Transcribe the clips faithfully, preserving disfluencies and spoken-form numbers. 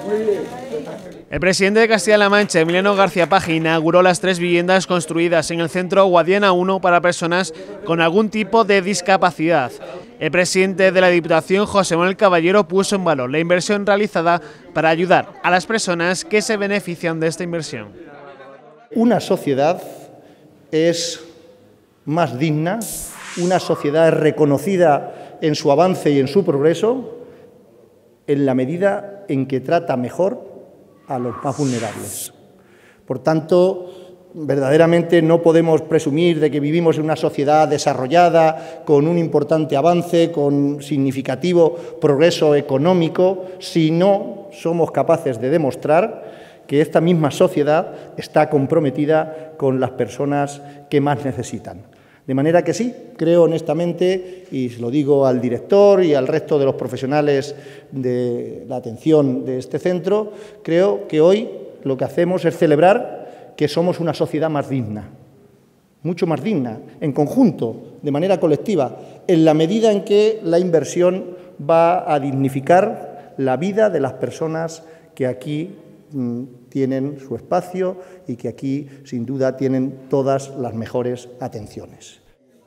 El presidente de Castilla-La Mancha, Emiliano García Paje, inauguró las tres viviendas construidas en el centro Guadiana uno para personas con algún tipo de discapacidad. El presidente de la Diputación, José Manuel Caballero, puso en valor la inversión realizada para ayudar a las personas que se benefician de esta inversión. Una sociedad es más digna, una sociedad es reconocida en su avance y en su progreso en la medida en que trata mejor a los más vulnerables. Por tanto, verdaderamente no podemos presumir de que vivimos en una sociedad desarrollada, con un importante avance, con significativo progreso económico, si no somos capaces de demostrar que esta misma sociedad está comprometida con las personas que más necesitan. De manera que sí, creo honestamente, y se lo digo al director y al resto de los profesionales de la atención de este centro, creo que hoy lo que hacemos es celebrar que somos una sociedad más digna, mucho más digna, en conjunto, de manera colectiva, en la medida en que la inversión va a dignificar la vida de las personas que aquí mmm, tienen su espacio y que aquí, sin duda, tienen todas las mejores atenciones.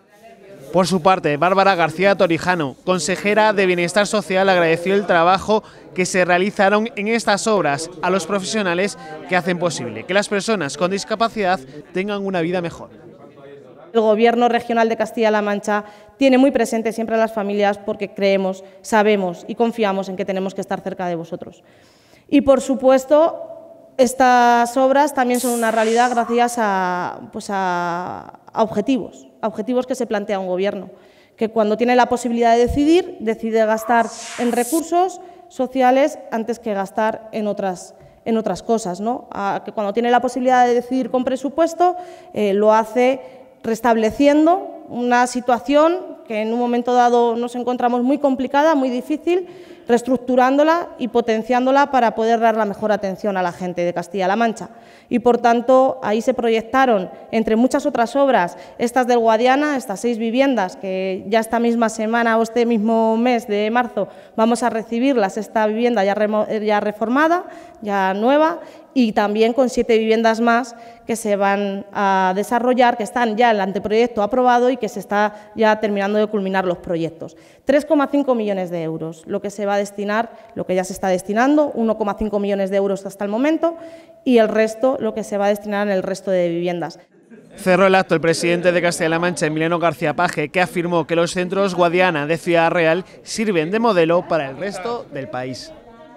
Por su parte, Bárbara García Torijano, consejera de Bienestar Social, agradeció el trabajo que se realizaron en estas obras a los profesionales que hacen posible que las personas con discapacidad tengan una vida mejor. El Gobierno regional de Castilla-La Mancha tiene muy presente siempre a las familias porque creemos, sabemos y confiamos en que tenemos que estar cerca de vosotros. Y, por supuesto, estas obras también son una realidad gracias a, pues a, a objetivos, a objetivos que se plantea un gobierno, que cuando tiene la posibilidad de decidir, decide gastar en recursos sociales antes que gastar en otras, en otras cosas, ¿no? A, que cuando tiene la posibilidad de decidir con presupuesto, eh, lo hace restableciendo una situación que en un momento dado nos encontramos muy complicada, muy difícil, reestructurándola y potenciándola para poder dar la mejor atención a la gente de Castilla-La Mancha. Y, por tanto, ahí se proyectaron, entre muchas otras obras, estas del Guadiana, estas seis viviendas que ya esta misma semana o este mismo mes de marzo vamos a recibirlas, esta vivienda ya, ya reformada, ya nueva, y también con siete viviendas más que se van a desarrollar, que están ya en el anteproyecto aprobado y que se está ya terminando de culminar los proyectos. tres coma cinco millones de euros, lo que se va a destinar, lo que ya se está destinando, uno coma cinco millones de euros hasta el momento, y el resto lo que se va a destinar en el resto de viviendas. Cerró el acto el presidente de Castilla-La Mancha, Emiliano García Paje, que afirmó que los centros Guadiana de Ciudad Real sirven de modelo para el resto del país.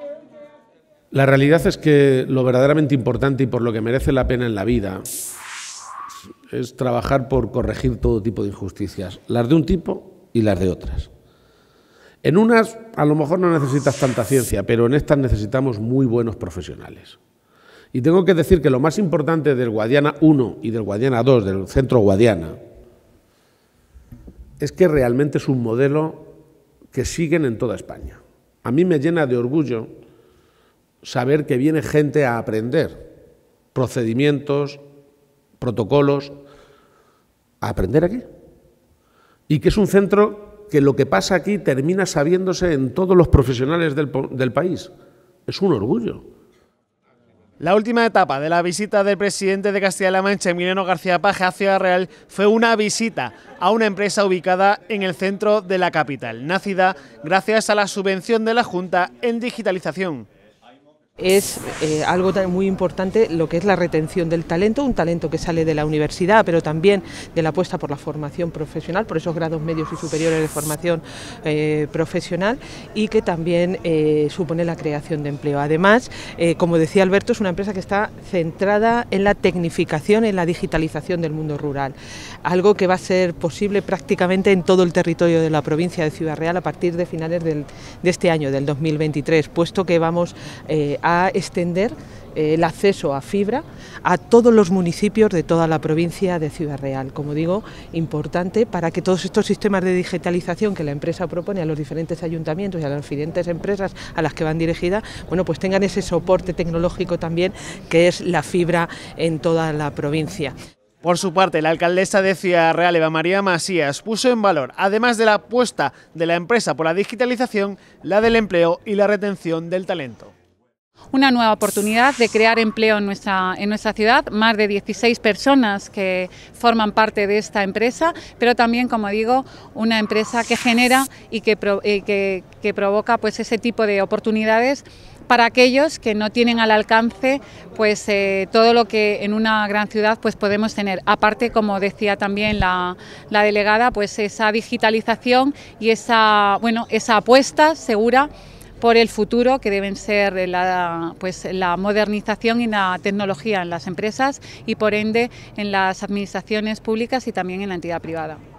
La realidad es que lo verdaderamente importante y por lo que merece la pena en la vida es trabajar por corregir todo tipo de injusticias, las de un tipo y las de otras. En unas a lo mejor no necesitas tanta ciencia, pero en estas necesitamos muy buenos profesionales. Y tengo que decir que lo más importante del Guadiana uno y del Guadiana dos, del centro Guadiana, es que realmente es un modelo que siguen en toda España. A mí me llena de orgullo saber que viene gente a aprender procedimientos, protocolos, a aprender aquí. Y que es un centro que lo que pasa aquí termina sabiéndose en todos los profesionales del, del país. Es un orgullo. La última etapa de la visita del presidente de Castilla-La Mancha, Emiliano García Paje, a Ciudad Real fue una visita a una empresa ubicada en el centro de la capital, nacida gracias a la subvención de la Junta en digitalización. Es eh, algo muy importante lo que es la retención del talento, un talento que sale de la universidad, pero también de la apuesta por la formación profesional, por esos grados medios y superiores de formación eh, profesional, y que también eh, supone la creación de empleo. Además, eh, como decía Alberto, es una empresa que está centrada en la tecnificación, en la digitalización del mundo rural, algo que va a ser posible prácticamente en todo el territorio de la provincia de Ciudad Real a partir de finales del, de este año, del dos mil veintitrés, puesto que vamos eh, a extender eh, el acceso a fibra a todos los municipios de toda la provincia de Ciudad Real. Como digo, importante para que todos estos sistemas de digitalización que la empresa propone a los diferentes ayuntamientos y a las diferentes empresas a las que van dirigidas, bueno, pues tengan ese soporte tecnológico también que es la fibra en toda la provincia. Por su parte, la alcaldesa de Ciudad Real, Eva María Masías, puso en valor, además de la apuesta de la empresa por la digitalización, la del empleo y la retención del talento. Una nueva oportunidad de crear empleo en nuestra, en nuestra ciudad, más de dieciséis personas que forman parte de esta empresa, pero también, como digo, una empresa que genera y que, eh, que, que provoca pues, ese tipo de oportunidades para aquellos que no tienen al alcance pues, eh, todo lo que en una gran ciudad pues, podemos tener. Aparte, como decía también la, la delegada, pues esa digitalización y esa, bueno, esa apuesta segura por el futuro, que deben ser la, pues, la modernización y la tecnología en las empresas y, por ende, en las administraciones públicas y también en la entidad privada.